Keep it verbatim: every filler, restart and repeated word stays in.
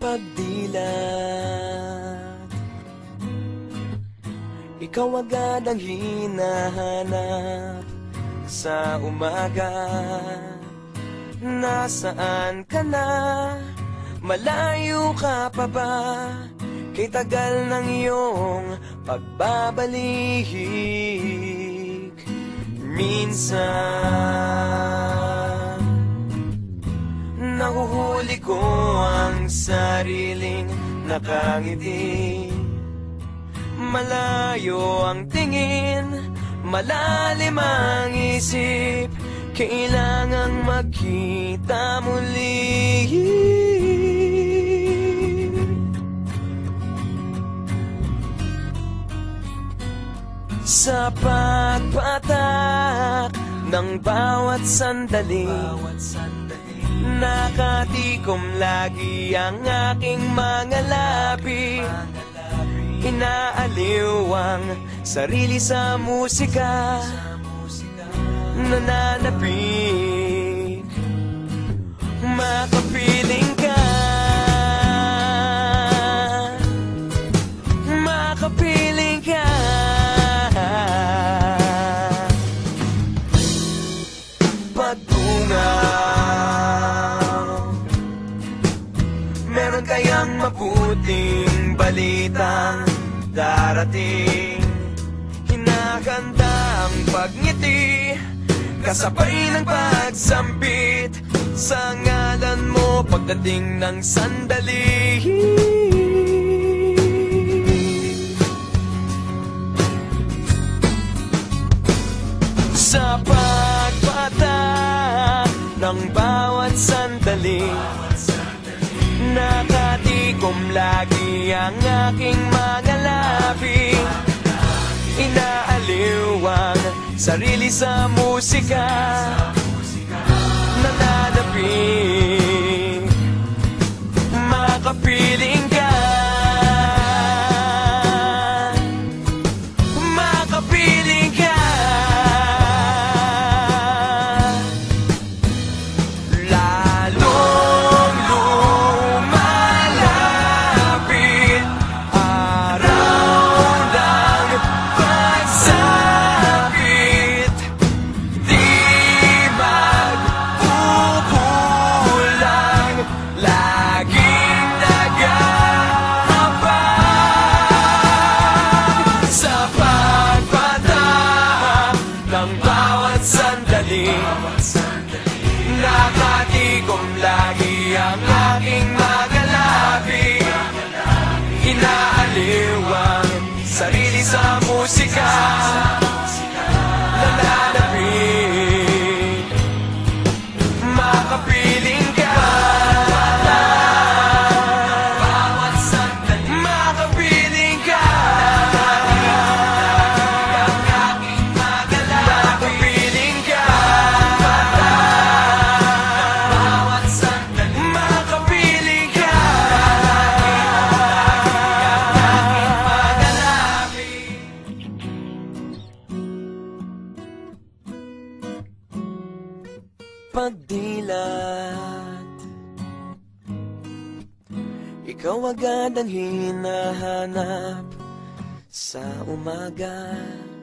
pagdilat. Ikaw agad ang hinahanap sa umaga. Nasaan ka na? Malayo ka pa ba? Kay tagal ng iyong pagbabalik. Minsan nahuhuli ko ang sariling nakangiti. Malayo ang tingin, malalim ang isip. Kailangang magkita muli. Sa pagpatak ng bawat sandali, nakatikom lagi ang aking mga labi. Inaaliw ang sarili sa musika, nananapik, makapiling ka, makapiling ka. Pagtungaw, meron kayang mabuting balitang darating. Hinahanda ang pagngiti, kasabay ng pagsambit sa ngalan mo pagdating ng sandali. Sa pagpatak ng bawat sandali, nakatikom lagi ang aking mga labi. Inaaliw ang sarili sa musika, nananapik, makapiling ka, makapiling ka. Lalong lumalapit araw ng pagsapit, di magpupulang, laging nag-aabang. Sa pagpatak ng bawat sandali, nakatikom lagi ang aking mga labi. Inaaliw ang sarili sa musika, nananapik, makapiling ka, makapiling ka, makapiling ka, makapiling ka. Pagdilat, ikaw agad ang hinahanap sa umaga.